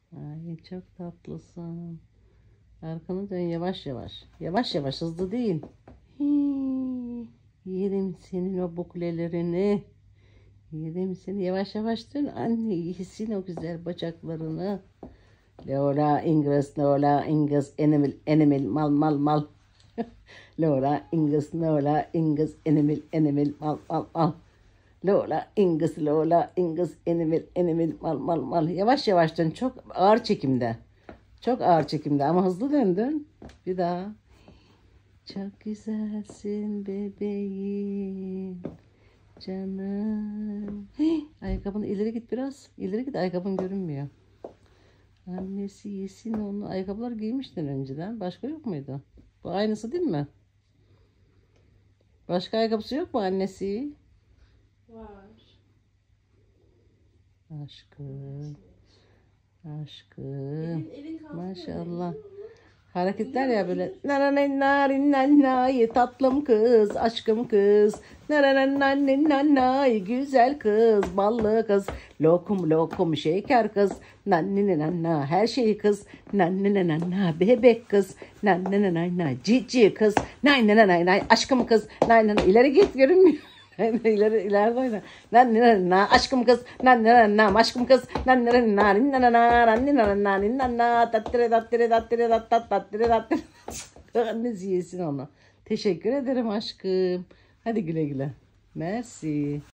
Ay çok tatlısın. Arkanı dön yavaş yavaş. Yavaş yavaş, hızlı değil. Hii, yerim senin o buklelerini. Yerim seni. Yavaş yavaş dön anne. Yesin o güzel bacaklarını. Lola Ingres, Lola Ingres, Enemil, Enemil, mal mal mal. Lola Ingres, Lola Ingres, Enemil, Enemil, mal mal mal. Lola Ingres, Lola Ingres, Enemil, Enemil, mal mal mal. Yavaş yavaş dön. Çok ağır çekimde. Çok ağır çekimde ama hızlı döndün. Bir daha. Çok güzelsin bebeğim. Canım. Hey, ayakkabını ileri git biraz. İleri git, ayakkabın görünmüyor. Annesi yesin onu. Ayakkabılar giymiştin önceden. Başka yok muydu? Bu aynısı değil mi? Başka ayakkabısı yok mu annesi? Var. Aşkım. Aşkım. Elin kalktı mı? Maşallah. Hareketler ya böyle. Narin narin nanay tatlım kız, aşkım kız. Narin narin nanay güzel kız, ballı kız. Lokum lokum şeker kız. Nannine nanna her şey kız. Nannine nanna bebek kız. Nannine nanna cici kız. Nay nay nay nay aşkım kız. Nay nay ileri git, görünmüyor. İleride oyna. Nan nan na aşkım kız. Nan nan na aşkım kız. Nan nan na nin nan na ran nin nan na nin nan na tattire tattire tattire tat tat tattire tattire. Annesi yesin onu. Teşekkür ederim aşkım. Hadi güle güle. Merci.